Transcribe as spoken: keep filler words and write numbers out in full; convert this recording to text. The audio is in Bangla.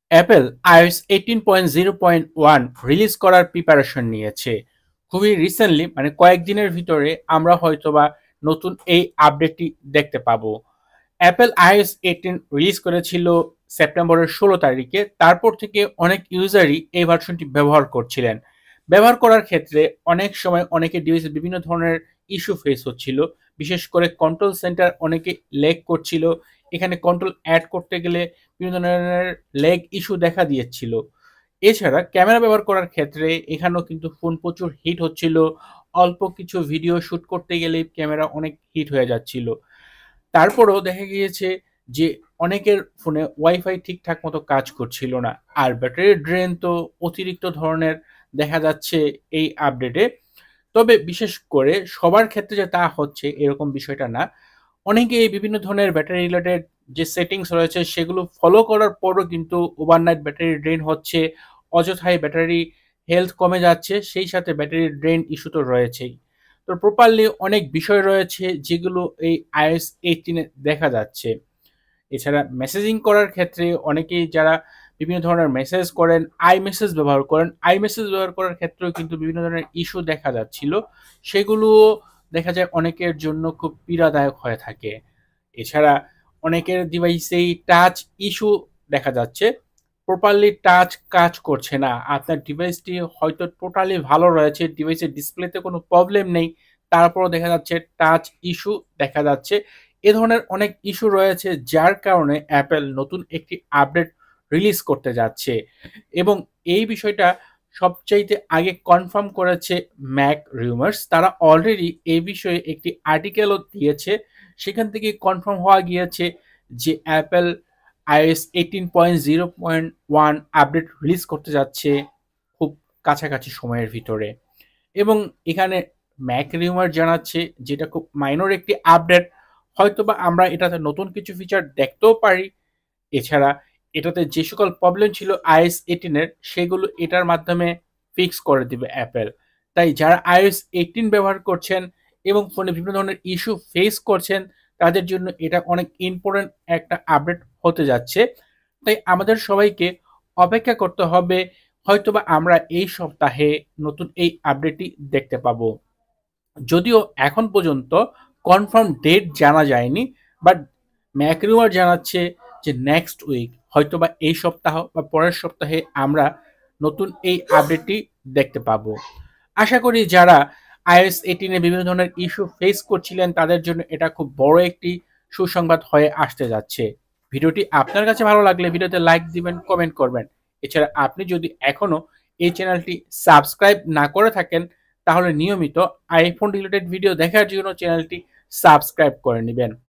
Apple iOS eighteen point zero point one release করার প্রিপারেশন নিয়েছে। খুবই রিসেন্টলি মানে কয়েকদিনের ভিতরে আমরা হয়তোবা নতুন এই আপডেটটি দেখতে পাবো। অ্যাপেল আইওএস এইটিন রিলিজ করেছিল সেপ্টেম্বরের ষোলো তারিখে। তারপর থেকে অনেক ইউজারই এই ভার্সনটি ব্যবহার করছিলেন। ব্যবহার করার ক্ষেত্রে অনেক সময় অনেকের ডিভাইসে বিভিন্ন ধরনের ইস্যু ফেস হচ্ছিল। বিশেষ করে কন্ট্রোল সেন্টার অনেকে লেগ করছিল। এখানে কন্ট্রোল অ্যাড করতে গেলে বিভিন্ন ধরনের লেগ ইস্যু দেখা দিয়েছিল। এছাড়া ক্যামেরা ব্যবহার করার ক্ষেত্রে এখানেও কিন্তু ফোন প্রচুর হিট হচ্ছিল। অল্প কিছু ভিডিও শুট করতে গেলেই ক্যামেরা অনেক হিট হয়ে যাচ্ছিল। তারপরেও দেখা গিয়েছে যে অনেকের ফোনে ওয়াইফাই ঠিকঠাক মতো কাজ করছিল না। আর ব্যাটারির ড্রেন তো অতিরিক্ত ধরনের দেখা যাচ্ছে এই আপডেটে। তবে বিশেষ করে সবার ক্ষেত্রে যে তা হচ্ছে এরকম বিষয়টা না। অনেকে এই বিভিন্ন ধরনের ব্যাটারি রিলেটেড যে সেটিংস রয়েছে সেগুলো ফলো করার পরও কিন্তু ওভারনাইট ব্যাটারি ড্রেন হচ্ছে, অযথায় ব্যাটারি হেলথ কমে যাচ্ছে, সেই সাথে ব্যাটারি ড্রেন ইস্যু তো রয়েছেই। তো প্রপারলি অনেক বিষয় রয়েছে যেগুলো এই আইওএস এইটিনে দেখা যাচ্ছে। এছাড়া মেসেজিং করার ক্ষেত্রে অনেকেই যারা বিভিন্ন ধরনের মেসেজ করেন, আই মেসেজ ব্যবহার করেন, আই মেসেজ ব্যবহার করার ক্ষেত্রেও কিন্তু বিভিন্ন ধরনের ইস্যু দেখা যাচ্ছিল। সেগুলো দেখা যায় অনেকের জন্য খুব পীড়াদায়ক হয়ে থাকে। এছাড়া অনেকের ডিভাইসেই টাচ ইস্যু দেখা যাচ্ছে। প্রপারলি টাচ কাজ করছে না। আপনার ডিভাইসটি হয়তো টোটালি ভালো রয়েছে, ডিভাইসের ডিসপ্লেতে কোনো প্রবলেম নেই, তারপরও দেখা যাচ্ছে টাচ ইস্যু দেখা যাচ্ছে। এ ধরনের অনেক ইস্যু রয়েছে যার কারণে অ্যাপেল নতুন একটি আপডেট রিলিজ করতে যাচ্ছে এবং এই বিষয়টা সবচাইতে আগে কনফার্ম করেছে ম্যাক রিউমার্স। তারা অলরেডি এই বিষয়ে একটি আর্টিকেলও দিয়েছে। সেখান থেকে কনফার্ম হওয়া গিয়েছে যে Apple iOS eighteen point zero point one update release করতে যাচ্ছে খুব কাছাকাছি সময়ের ভিতরে। এবং এখানে ম্যাক রিউমার জানাচ্ছে যেটা খুব মাইনর একটি আপডেট, হয়তোবা আমরা এটাতে নতুন কিছু ফিচার দেখতেও পারি। এছাড়া এটাতে যে সকল প্রবলেম ছিল আইওএস এইটিন এর সেগুলো এটার মাধ্যমে ফিক্স করে দিবে অ্যাপেল। তাই যারা আইওএস এইটিন ব্যবহার করছেন এবং ফোনে বিভিন্ন ধরনের ইস্যু ফেস করছেন তাদের জন্য এটা অনেক ইম্পর্টেন্ট একটা আপডেট হতে যাচ্ছে। তাই আমাদের সবাইকে অপেক্ষা করতে হবে, হয়তোবা আমরা এই সপ্তাহে নতুন এই আপডেটটি দেখতে পাবো। যদিও এখন পর্যন্ত কনফার্ম ডেট জানা যায়নি, বাট ম্যাকরিউমার জানাচ্ছে যে নেক্সট উইক হয়তোবা এই সপ্তাহ বা পরের সপ্তাহে আমরা নতুন এই আপডেটটি দেখতে পাবো। আশা করি যারা আইওএস এইটিন এ বিভিন্ন ধরনের ইস্যু ফেস করছিলেন তাদের জন্য এটা খুব বড় একটি সুসংবাদ হয়ে আসতে যাচ্ছে। ভিডিওটি আপনার কাছে ভালো লাগলে ভিডিওতে লাইক দিবেন, কমেন্ট করবেন। এছাড়া আপনি যদি এখনো এই চ্যানেলটি সাবস্ক্রাইব না করে থাকেন তাহলে নিয়মিত আইফোন রিলেটেড ভিডিও দেখার জন্য চ্যানেলটি সাবস্ক্রাইব করে নেবেন।